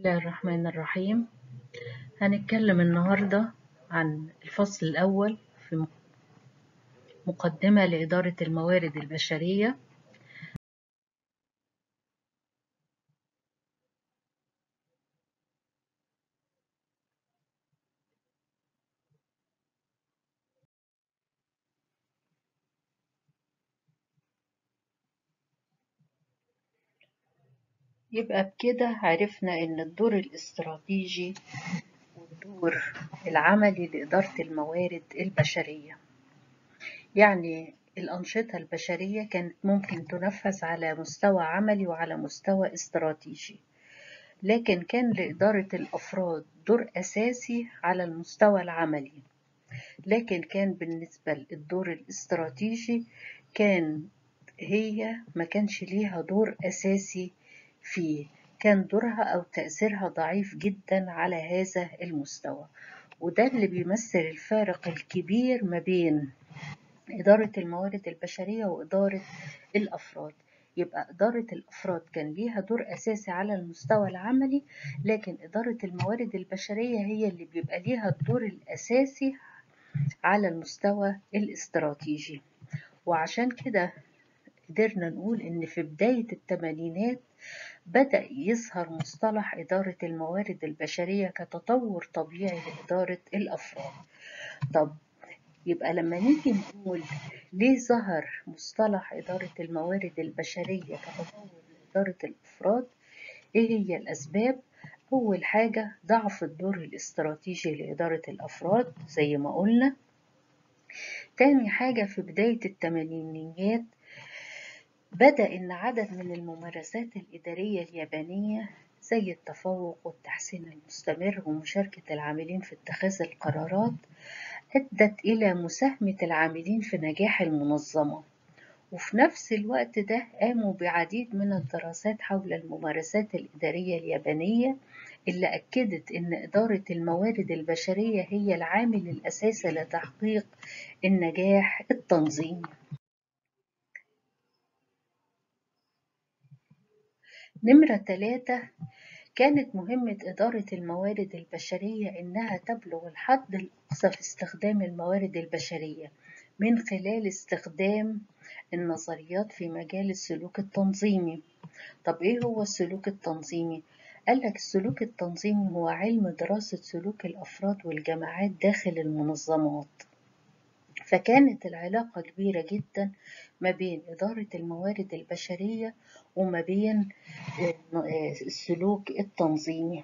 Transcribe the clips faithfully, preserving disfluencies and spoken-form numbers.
الله الرحمن الرحيم. هنتكلم النهاردة عن الفصل الأول في مقدمة لإدارة الموارد البشرية. يبقى بكده عرفنا إن الدور الاستراتيجي والدور العملي لإدارة الموارد البشرية، يعني الأنشطة البشرية كانت ممكن تنفذ على مستوى عملي وعلى مستوى استراتيجي، لكن كان لإدارة الأفراد دور أساسي على المستوى العملي، لكن كان بالنسبة للدور الاستراتيجي كان هي ما كانش ليها دور أساسي فيه، كان دورها أو تأثيرها ضعيف جدا على هذا المستوى. وده اللي بيمثل الفارق الكبير ما بين إدارة الموارد البشرية وإدارة الأفراد. يبقى إدارة الأفراد كان ليها دور أساسي على المستوى العملي، لكن إدارة الموارد البشرية هي اللي بيبقى ليها الدور الأساسي على المستوى الاستراتيجي. وعشان كده قدرنا نقول إن في بداية الثمانينات بدأ يظهر مصطلح إدارة الموارد البشرية كتطور طبيعي لإدارة الأفراد. طب يبقى لما نيجي نقول ليه ظهر مصطلح إدارة الموارد البشرية كتطور لإدارة الأفراد، إيه هي الأسباب؟ أول حاجة ضعف الدور الاستراتيجي لإدارة الأفراد زي ما قلنا. تاني حاجة في بداية الثمانينيات بدأ إن عدد من الممارسات الإدارية اليابانية زي التفوق والتحسين المستمر ومشاركة العاملين في اتخاذ القرارات أدت إلى مساهمة العاملين في نجاح المنظمة، وفي نفس الوقت ده قاموا بعديد من الدراسات حول الممارسات الإدارية اليابانية اللي أكدت إن إدارة الموارد البشرية هي العامل الأساسي لتحقيق النجاح التنظيمي. نمرة ثلاثة، كانت مهمة إدارة الموارد البشرية إنها تبلغ الحد الأقصى في استخدام الموارد البشرية من خلال استخدام النظريات في مجال السلوك التنظيمي. طب إيه هو السلوك التنظيمي؟ قالك السلوك التنظيمي هو علم دراسة سلوك الأفراد والجماعات داخل المنظمات. فكانت العلاقة كبيرة جدا ما بين إدارة الموارد البشرية وما بين السلوك التنظيمي.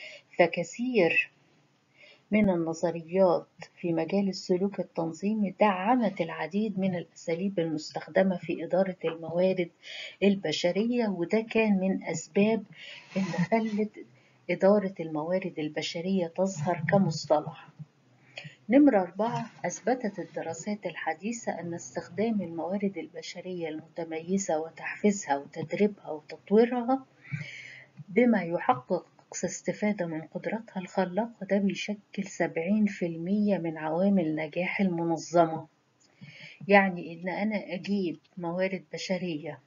فكثير من النظريات في مجال السلوك التنظيمي دعمت العديد من الأساليب المستخدمة في إدارة الموارد البشرية، وده كان من أسباب اللي خلت إدارة الموارد البشرية تظهر كمصطلح. نمرة أربعة، أثبتت الدراسات الحديثة أن استخدام الموارد البشرية المتميزة وتحفيزها وتدريبها وتطويرها بما يحقق أقصى استفادة من قدراتها الخلاقة ده بيشكل سبعين في المية من عوامل نجاح المنظمة. يعني إن أنا أجيب موارد بشرية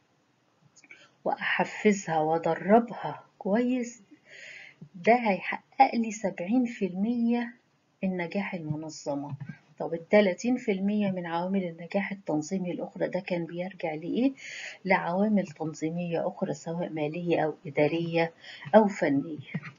وأحفزها وأدربها كويس، ده هيحقق لي سبعين في المية من نجاح المنظمة. طب التلاتين في المية من عوامل النجاح التنظيمي الأخرى ده كان بيرجع لإيه؟ لعوامل تنظيمية أخرى سواء مالية أو إدارية أو فنية.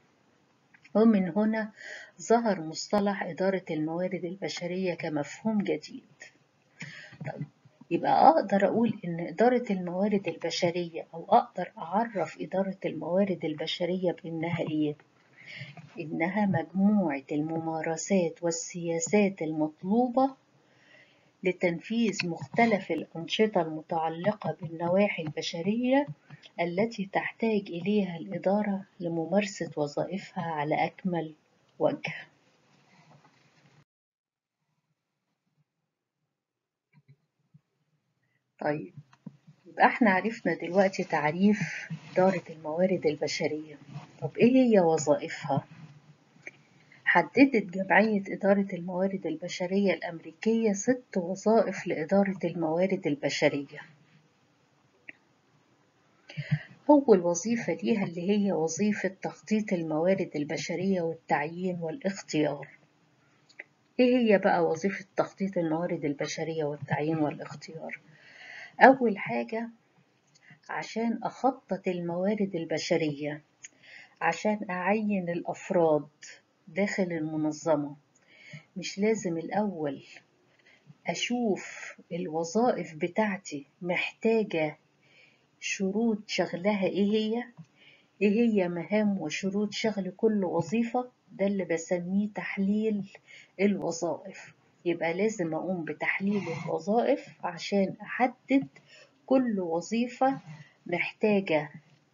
ومن هنا ظهر مصطلح إدارة الموارد البشرية كمفهوم جديد. طيب يبقى أقدر أقول إن إدارة الموارد البشرية أو أقدر أعرف إدارة الموارد البشرية بإنها إيه؟ إنها مجموعة الممارسات والسياسات المطلوبة لتنفيذ مختلف الأنشطة المتعلقة بالنواحي البشرية التي تحتاج إليها الإدارة لممارسة وظائفها على أكمل وجه. طيب يبقى احنا عرفنا دلوقتي تعريف إدارة الموارد البشرية. طب إيه هي وظائفها؟ حددت جمعية إدارة الموارد البشرية الأمريكية ست وظائف لإدارة الموارد البشرية. أول وظيفة ليها اللي هي وظيفة تخطيط الموارد البشرية والتعيين والاختيار. إيه هي بقى وظيفة تخطيط الموارد البشرية والتعيين والاختيار؟ أول حاجة عشان أخطط الموارد البشرية، عشان أعين الأفراد داخل المنظمة، مش لازم الأول أشوف الوظائف بتاعتي محتاجة شروط شغلها إيه هي؟ إيه هي مهام وشروط شغل كل وظيفة؟ ده اللي بسميه تحليل الوظائف. يبقى لازم أقوم بتحليل الوظائف عشان أحدد كل وظيفة محتاجة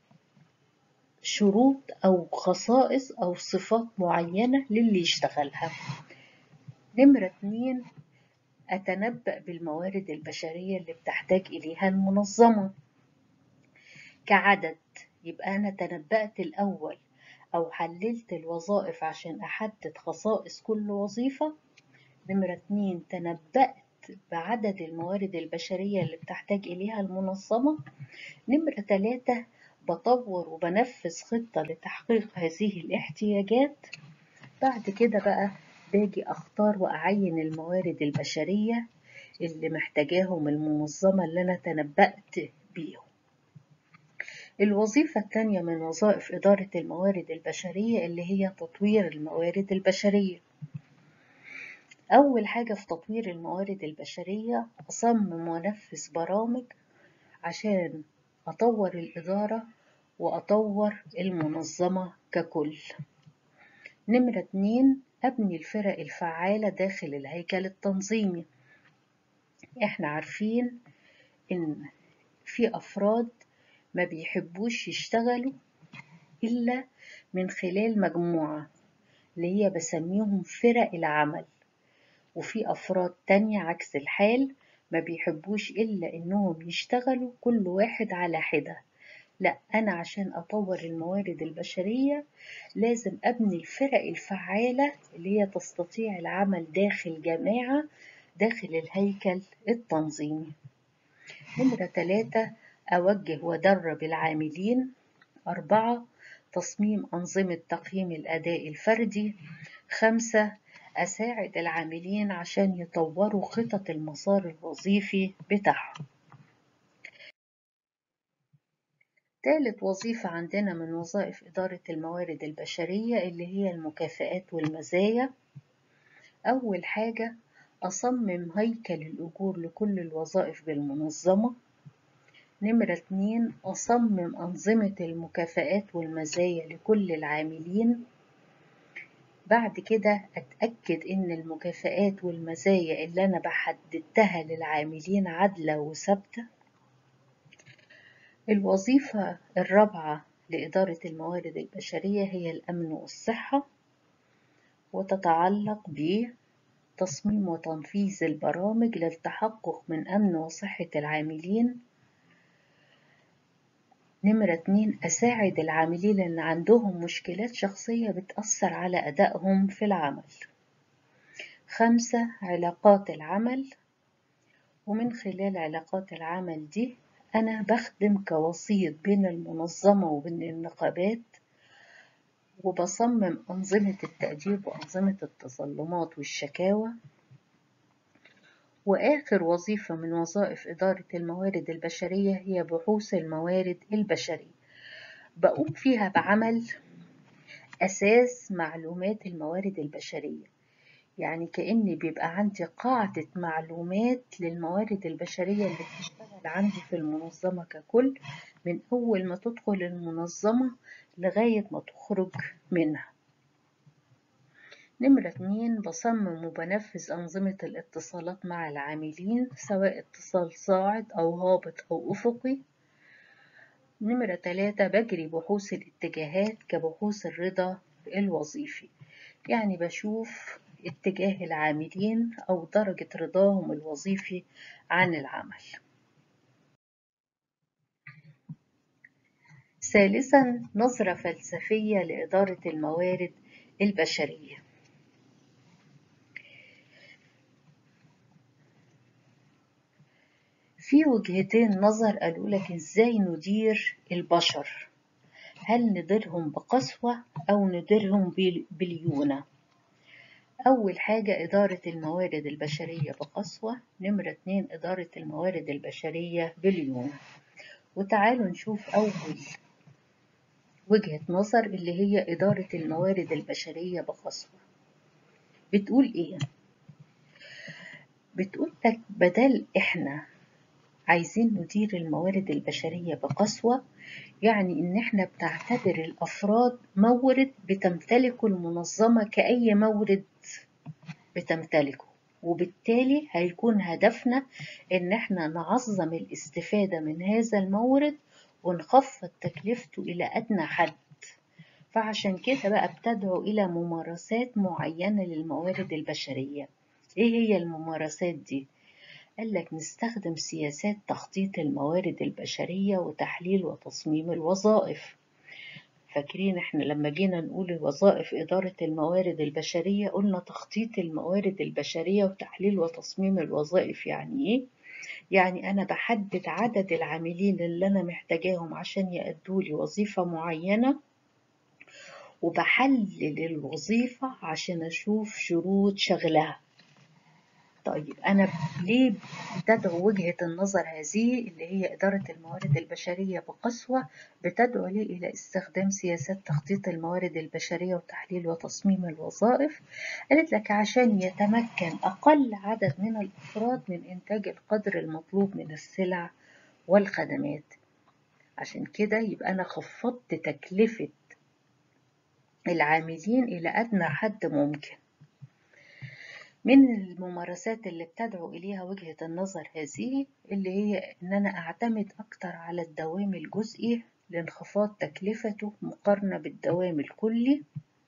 شروط أو خصائص أو صفات معينة للي يشتغلها. نمرة اتنين، أتنبأ بالموارد البشرية اللي بتحتاج إليها المنظمة كعدد. يبقى أنا تنبأت الأول أو حللت الوظائف عشان أحدد خصائص كل وظيفة. نمرة اتنين، تنبأت بعدد الموارد البشرية اللي بتحتاج إليها المنظمة. نمرة تلاتة، بطور وبنفذ خطة لتحقيق هذه الاحتياجات. بعد كده بقى باجي أختار وأعين الموارد البشرية اللي محتاجاهم المنظمة اللي أنا تنبأت بيهم. الوظيفة الثانية من وظائف إدارة الموارد البشرية اللي هي تطوير الموارد البشرية. أول حاجة في تطوير الموارد البشرية أصمم وأنفذ برامج عشان أطور الإدارة وأطور المنظمة ككل. نمرة اتنين، أبني الفرق الفعالة داخل الهيكل التنظيمي. إحنا عارفين إن في أفراد ما بيحبوش يشتغلوا إلا من خلال مجموعة اللي هي بسميهم فرق العمل، وفي أفراد تانية عكس الحال ما بيحبوش إلا إنهم يشتغلوا كل واحد على حدة. لا، أنا عشان أطور الموارد البشرية لازم أبني الفرق الفعالة اللي هي تستطيع العمل داخل جماعة داخل الهيكل التنظيمي. نمرة ثلاثة، أوجه وأدرب العاملين. أربعة، تصميم أنظمة تقييم الأداء الفردي. خمسة، أساعد العاملين عشان يطوروا خطط المسار الوظيفي بتاعهم. ثالث وظيفة عندنا من وظائف إدارة الموارد البشرية اللي هي المكافآت والمزايا. أول حاجة أصمم هيكل الأجور لكل الوظائف بالمنظمة. نمرة اتنين، أصمم أنظمة المكافآت والمزايا لكل العاملين. بعد كده أتأكد إن المكافآت والمزايا اللي أنا بحددتها للعاملين عادلة وثابتة. الوظيفة الرابعة لإدارة الموارد البشرية هي الأمن والصحة، وتتعلق بتصميم وتنفيذ البرامج للتحقق من أمن وصحة العاملين. نمرة اتنين، أساعد العاملين اللي عندهم مشكلات شخصية بتأثر على أدائهم في العمل. خمسة، علاقات العمل، ومن خلال علاقات العمل دي أنا بخدم كوسيط بين المنظمة وبين النقابات، وبصمم أنظمة التأديب وأنظمة التظلمات والشكاوى. وآخر وظيفة من وظائف إدارة الموارد البشرية هي بحوث الموارد البشرية. بقوم فيها بعمل أساس معلومات الموارد البشرية، يعني كأني بيبقى عندي قاعدة معلومات للموارد البشرية اللي بتشتغل عندي في المنظمة ككل، من أول ما تدخل المنظمة لغاية ما تخرج منها. نمرة اتنين، بصمم وبنفذ أنظمة الاتصالات مع العاملين، سواء اتصال صاعد أو هابط أو أفقي. نمرة تلاتة، بجري بحوث الاتجاهات كبحوث الرضا الوظيفي، يعني بشوف اتجاه العاملين أو درجة رضاهم الوظيفي عن العمل. ثالثا، نظرة فلسفية لإدارة الموارد البشرية. في وجهتين نظر قالوا لك ازاي ندير البشر، هل نديرهم بقسوة أو نديرهم بليونة. أول حاجة إدارة الموارد البشرية بقسوة، نمرة اتنين إدارة الموارد البشرية بليونة. وتعالوا نشوف أول وجهة نظر اللي هي إدارة الموارد البشرية بقسوة. بتقول إيه؟ بتقول لك بدل إحنا عايزين ندير الموارد البشرية بقسوة، يعني إن إحنا بنعتبر الأفراد مورد بتمتلكه المنظمة كأي مورد بتمتلكه، وبالتالي هيكون هدفنا إن إحنا نعظم الاستفادة من هذا المورد ونخفض تكلفته إلى أدنى حد. فعشان كده بقى بتدعو إلى ممارسات معينة للموارد البشرية. إيه هي الممارسات دي؟ قال لك نستخدم سياسات تخطيط الموارد البشرية وتحليل وتصميم الوظائف. فاكرين احنا لما جينا نقول وظائف إدارة الموارد البشرية قلنا تخطيط الموارد البشرية وتحليل وتصميم الوظائف. يعني ايه؟ يعني أنا بحدد عدد العاملين اللي أنا محتاجاهم عشان يأدوا لي وظيفة معينة، وبحلل الوظيفة عشان أشوف شروط شغلها. طيب أنا ليه بتدعو وجهة النظر هذه اللي هي إدارة الموارد البشرية بقسوة؟ بتدعو لي إلى استخدام سياسات تخطيط الموارد البشرية وتحليل وتصميم الوظائف. قالت لك عشان يتمكن أقل عدد من الأفراد من إنتاج القدر المطلوب من السلع والخدمات. عشان كده يبقى أنا خفضت تكلفة العاملين إلى أدنى حد ممكن. من الممارسات اللي بتدعو إليها وجهة النظر هذه اللي هي إن أنا أعتمد أكتر على الدوام الجزئي لانخفاض تكلفته مقارنة بالدوام الكلي،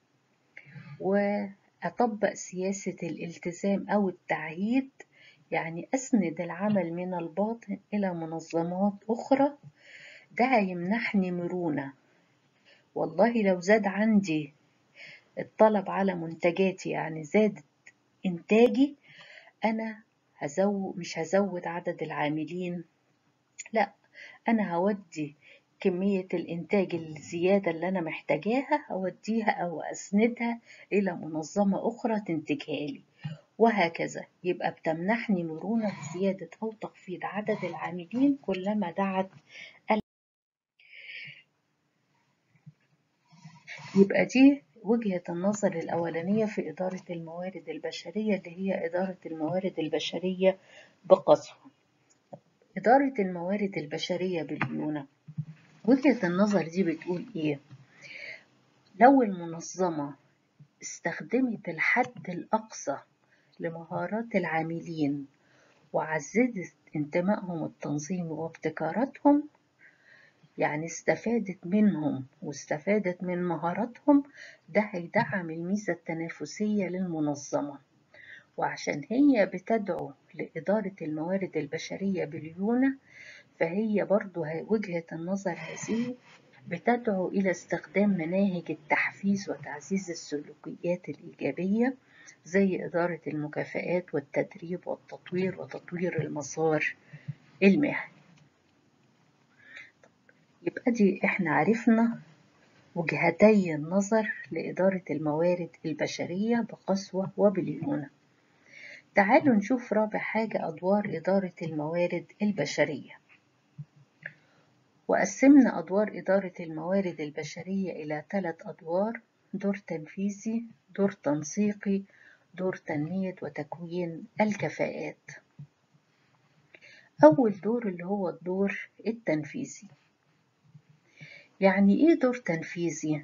وأطبق سياسة الالتزام أو التعهيد، يعني أسند العمل من الباطن إلى منظمات أخرى. ده هيمنحني مرونة. والله لو زاد عندي الطلب على منتجاتي، يعني زادت إنتاجي، أنا هزود مش هزود عدد العاملين، لا، أنا هودي كمية الإنتاج الزيادة اللي أنا محتاجاها هوديها أو أسندها إلى منظمة أخرى تنتجها لي، وهكذا. يبقى بتمنحني مرونة بزيادة أو تخفيض عدد العاملين كلما دعت. يبقى دي وجهة النظر الأولانية في إدارة الموارد البشرية اللي هي إدارة الموارد البشرية بقسوة. إدارة الموارد البشرية بالليونة، وجهة النظر دي بتقول إيه؟ لو المنظمة استخدمت الحد الأقصى لمهارات العاملين وعززت انتمائهم التنظيمي وابتكاراتهم، يعني استفادت منهم واستفادت من مهاراتهم، ده هيدعم الميزة التنافسية للمنظمة. وعشان هي بتدعو لإدارة الموارد البشرية بالليونة، فهي برضو وجهة النظر هذه بتدعو إلى استخدام مناهج التحفيز وتعزيز السلوكيات الإيجابية زي إدارة المكافآت والتدريب والتطوير وتطوير المسار المهني. يبقى دي إحنا عرفنا وجهتي النظر لإدارة الموارد البشرية بقسوة وبليونة. تعالوا نشوف رابع حاجة أدوار إدارة الموارد البشرية. وقسمنا أدوار إدارة الموارد البشرية إلى ثلاث أدوار: دور تنفيذي، دور تنسيقي، دور تنمية وتكوين الكفاءات. أول دور اللي هو الدور التنفيذي. يعني إيه دور تنفيذي؟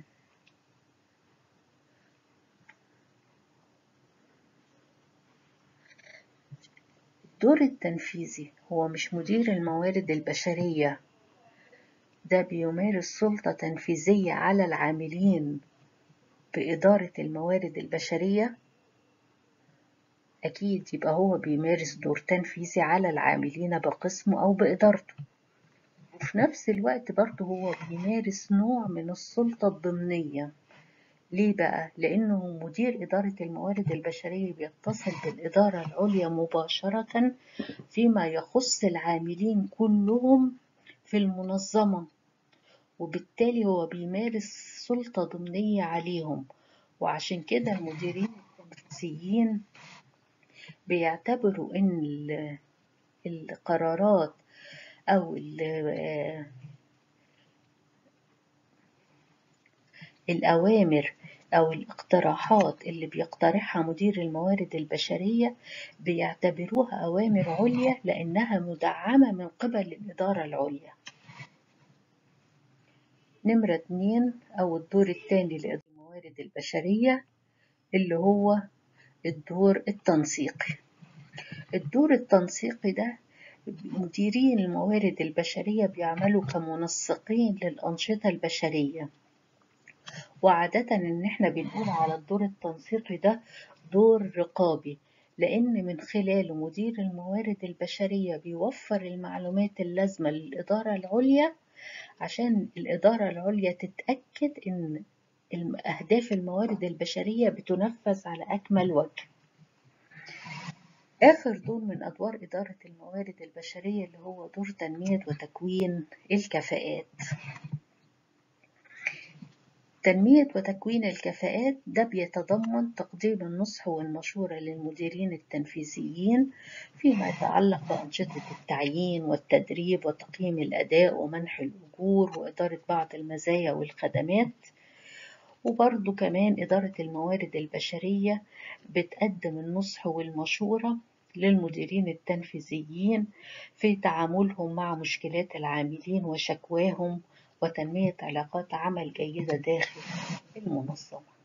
الدور التنفيذي هو مش مدير الموارد البشرية ده بيمارس سلطة تنفيذية على العاملين بإدارة الموارد البشرية؟ أكيد، يبقى هو بيمارس دور تنفيذي على العاملين بقسمه أو بإدارته، وفي نفس الوقت برضه هو بيمارس نوع من السلطة الضمنية، ليه بقى؟ لأنه مدير إدارة الموارد البشرية بيتصل بالإدارة العليا مباشرة فيما يخص العاملين كلهم في المنظمة، وبالتالي هو بيمارس سلطة ضمنية عليهم. وعشان كده المديرين التنفيذيين بيعتبروا إن ال- القرارات أو ال- الأوامر أو الاقتراحات اللي بيقترحها مدير الموارد البشرية بيعتبروها أوامر عليا لأنها مدعمة من قبل الإدارة العليا. نمرة اتنين أو الدور الثاني لإدارة الموارد البشرية اللي هو الدور التنسيقي. الدور التنسيقي ده مديرين الموارد البشرية بيعملوا كمنسقين للأنشطة البشرية، وعادة إن إحنا بنقول على الدور التنسيقي ده دور رقابي، لأن من خلاله مدير الموارد البشرية بيوفر المعلومات اللازمة للإدارة العليا عشان الإدارة العليا تتأكد إن أهداف الموارد البشرية بتنفذ على أكمل وجه. آخر دور من أدوار إدارة الموارد البشرية اللي هو دور تنمية وتكوين الكفاءات. تنمية وتكوين الكفاءات ده بيتضمن تقديم النصح والمشورة للمديرين التنفيذيين فيما يتعلق بأنشطة التعيين والتدريب وتقييم الأداء ومنح الأجور وإدارة بعض المزايا والخدمات. وبرضو كمان إدارة الموارد البشرية بتقدم النصح والمشورة للمديرين التنفيذيين في تعاملهم مع مشكلات العاملين وشكواهم وتنمية علاقات عمل جيدة داخل المنظمة.